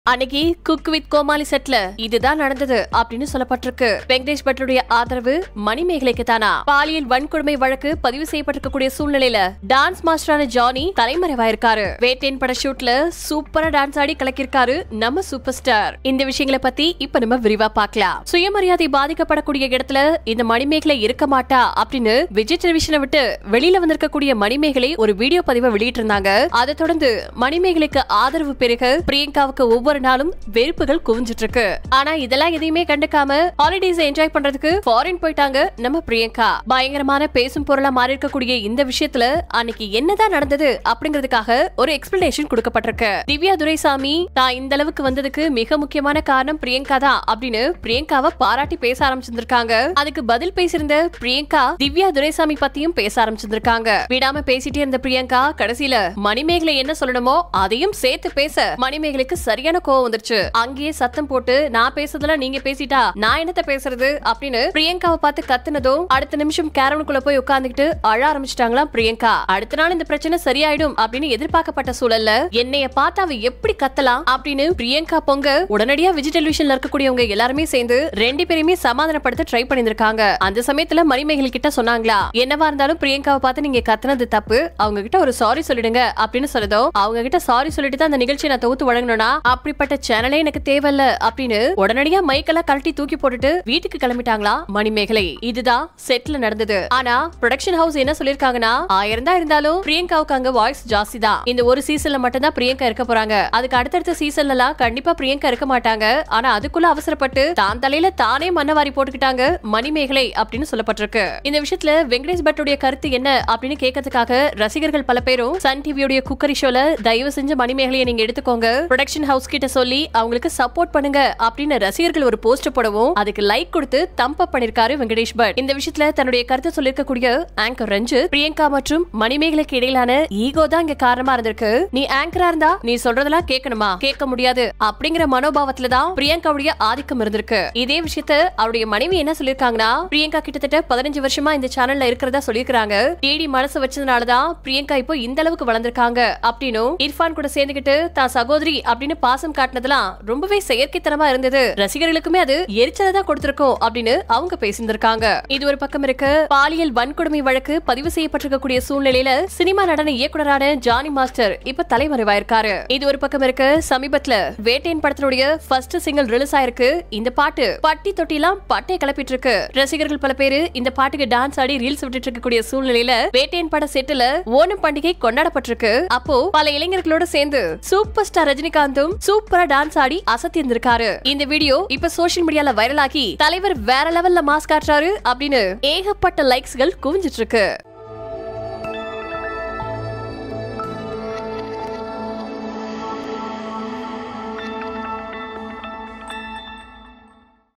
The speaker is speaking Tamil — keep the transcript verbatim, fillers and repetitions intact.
அன்னைக்கு குக் வித் கோமாளி செட்ல இதுதான் நடந்தது அப்படின்னு சொல்லப்பட்டிருக்கு. வெங்கடேஷ் பட்டுடைய ஆதரவு மணிமேகலைக்கு தானா? பாலியல் வன்கொடுமை வழக்கு பதிவு செய்யப்பட்டிருக்கக்கூடிய சூழ்நிலையில டான்ஸ் மாஸ்டரான ஜானி தலைமறைவாயிருக்காரு. வேட்டையின் பட ஷூட்ல சூப்பரா டான்ஸ் ஆடி கலக்கிருக்காரு நம்ம சூப்பர் ஸ்டார். இந்த விஷயங்களை பத்தி இப்ப நம்ம விரிவா பார்க்கலாம். சுயமரியாதை பாதிக்கப்படக்கூடிய இடத்துல இந்த மணிமேகலை இருக்க மாட்டா அப்படின்னு விஜய் டெலிவிஷனை விட்டு வெளியில வந்திருக்கக்கூடிய மணிமேகலை ஒரு வீடியோ பதிவை வெளியிட்டு இருந்தாங்க. அதை தொடர்ந்து மணிமேகலைக்கு ஆதரவு பெருக பிரியங்காவுக்கு ஒவ்வொரு ஒரு நாளும் வெறுப்புகள் குவிஞ்சிட்டு இருக்கு. ஆனா இதெல்லாம் எதையுமே கண்டுக்காம ஹாலிடேஸ் என்ஜாய் பண்றதுக்கு ஃபாரின் போயிட்டாங்க நம்ம பிரியங்கா. பயங்கரமான பேசும் பொருளா மாறி இருக்கக்கூடிய இந்த விஷயத்துல அன்னைக்கு என்னதான் நடந்தது அப்படிங்கிறதுக்காக ஒரு எக்ஸ்பிளனேஷன் கொடுக்கப்பட்டிருக்கு. திவ்யா துரைசாமி தான் இந்த அளவுக்கு வந்ததுக்கு மிக முக்கியமான காரணம் பிரியங்கா தான் அப்படின்னு பிரியங்காவை பாராட்டி பேச ஆரம்பிச்சிருக்காங்க. அதுக்கு பதில் பேசியிருந்த பிரியங்கா திவ்யா துரைசாமி பத்தியும் பேச ஆரம்பிச்சிருக்காங்க. விடாம பேசிட்டே இருந்த பிரியங்கா கடைசியில மணிமேகலை என்ன சொல்லணுமோ அதையும் சேர்த்து பேச மணிமேகலைக்கு சரியான கோவம் வந்துருச்சு. அங்கேயே சத்தம் போட்டு நான் பேசுறதெல்லாம் நீங்க பேசிட்டா நான் என்னத்த பேசுறது அப்படின்னு பிரியங்காவை பார்த்து கத்துனதும் அடுத்த நிமிஷம் கேரவனுக்குள்ள போய் உட்கார்ந்துட்டு அழ ஆரம்பிச்சிட்டாங்களா பிரியங்கா. அடுத்த நாள் இந்த பிரச்சனை சரியாயிடும் அப்படின்னு எதிர்பார்க்கப்பட்ட சூழல்ல என்னைய பார்த்து அவ எப்படி கத்தலாம் அப்படின்னு பிரியங்கா பொங்க உடனடியா விஜய் டெலிவிஷன்ல இருக்கக்கூடியவங்க எல்லாருமே சேர்ந்து ரெண்டு பேருமே சமாதானப்படுத்த ட்ரை பண்ணிருக்காங்க. அந்த சமயத்துல மணிமேகலை கிட்ட சொன்னாங்களா, என்னவா இருந்தாலும் பிரியங்காவை பார்த்து நீங்க கத்துனது தப்பு, அவங்க கிட்ட ஒரு சாரி சொல்லிடுங்க அப்படின்னு சொல்லதும் அவங்க கிட்ட சாரி சொல்லிட்டு தான் அந்த நிகழ்ச்சியை நான் தொகுத்து வழங்கணும்னா அப்படிப்பட்ட சேனலே எனக்கு தேவையில்ல அப்படின்னு உடனடியா மைக்கெல்லாம் கழட்டி தூக்கி போட்டுட்டு வீட்டுக்கு கிளம்பிட்டாங்களா மணிமேகலை. இதுதான் செட்ல நடந்தது. ஆனா ப்ரொடக்ஷன் ஹவுஸ் என்ன சொல்லிருக்காங்கன்னா, ஆயிரம் தான் இருந்தாலும் பிரியங்காவுக்கு அங்க வாய்ஸ் ஜாஸ்தி தான். இந்த ஒரு சீசன்ல மட்டும் தான் பிரியங்கா இருக்க போறாங்க. அதுக்கு அடுத்தடுத்த சீசன்ல எல்லாம் கண்டிப்பா பிரியங்கா இருக்க மாட்டாங்க. ஆனா அதுக்குள்ள அவசரப்பட்டு தான் தலையில தானே மண்ணவாரி போட்டுக்கிட்டாங்க மணிமேகலை அப்படின்னு சொல்லப்பட்டிருக்கு. இந்த விஷயத்துல வெங்கடேஷ் பட்டுடைய கருத்து என்ன அப்படின்னு கேட்கறதுக்காக ரசிகர்கள் பல பேரும் சன் டிவியோட குக்கரி ஷோல தயவு செஞ்சு மணிமேகலையை நீங்க எடுத்துக்கோங்க, ப்ரொடக்ஷன் ஹவுஸ் கிட்ட சொல்லி அவங்களுக்கு சப்போர்ட் பண்ணுங்க அப்படின்னு ரசிகர்கள் ஒரு போஸ்ட் போடவும் அதுக்கு லைக் கொடுத்து தம்ப் அப் பண்ணிருக்காரு வெங்கடேஷ் பட். இந்த விஷயத்துல தன்னுடைய கருத்தை சொல்லிருக்கக்கூடிய ஆங்கர் ரஞ்சித், பிரியங்கா மற்றும் மணிமேகலைக்கு இடையிலான ஈகோ தான் இங்க காரணமா இருந்திருக்கு. நீ ஆங்கரா இருந்தா நீ சொல்றதெல்லாம் கேட்கணுமா, கேட்க முடியாது அப்படிங்கிற மனோபாவத்துல தான் பிரியங்காவுடைய ஆதிக்கம் இருந்திருக்கு. இதே விஷயத்த அவருடைய மனைவி என்ன சொல்லிருக்காங்கன்னா, பிரியங்கா கிட்டத்தட்ட பதினஞ்சு வருஷமா இந்த சேனல்ல இருக்கிறதா சொல்லிருக்காங்க. தேடி மனசு வச்சதுனாலதான் பிரியங்கா இப்போ இந்த அளவுக்கு வளர்ந்திருக்காங்க அப்படின்னு இர்ஃபான் கூட சேர்ந்துகிட்டு தான் சகோதரி அப்படின்னு பாசம் காட்டினதெல்லாம் ரொம்பவே செயற்கைத்தனமா இருந்தது. ரசிகர்களுக்குமே அது எரிச்சலை தான் கொடுத்திருக்கோம் அப்படின்னு அவங்க பேசியிருக்காங்க. இது ஒரு பக்கம் இருக்கு. பாலியல் வன்கொடுமை வழக்கு பதிவு செய்யப்பட்டிருக்கக்கூடிய சூழ்நிலையில சினிமா நடன இயக்குனரான ஜானி மாஸ்டர் இப்ப தலைமறைவாயிருக்காரு. இது ஒரு பக்கம் இருக்கு. சமீபத்துல வேட்டையின் படத்தினுடைய ஃபர்ஸ்ட் சிங்கிள் ரிலீஸ் ஆயிருக்கு. இந்த பாட்டு பட்டி தொட்டிலாம் பட்டை கிளப்பிட்டு இருக்கு. ரசிகர்கள் பல பேரு இந்த பாட்டுக்கு டான்ஸ் ஆடி ரீல்ஸ் விட்டுட்டு இருக்கக்கூடிய சூழ்நிலையில வேட்டையின் பட செட்டுல ஓணம் பண்டிகை கொண்டாடப்பட்டிருக்கு. அப்போ பல இளைஞர்களோட சேர்ந்து சூப்பர் ஸ்டார் ரஜினிகாந்தும் சூப்பரா டான்ஸ் ஆடி அசத்தி இருந்திருக்காரு. இந்த வீடியோ இப்ப சோஷியல் மீடியால வைரல் ஆகி தலைவர் வேற லெவல்ல மாஸ் காட்டுறாரு அப்படின்னு ஏகப்பட்ட லைக்ஸ்கள் குவிஞ்சிட்டு இருக்கு.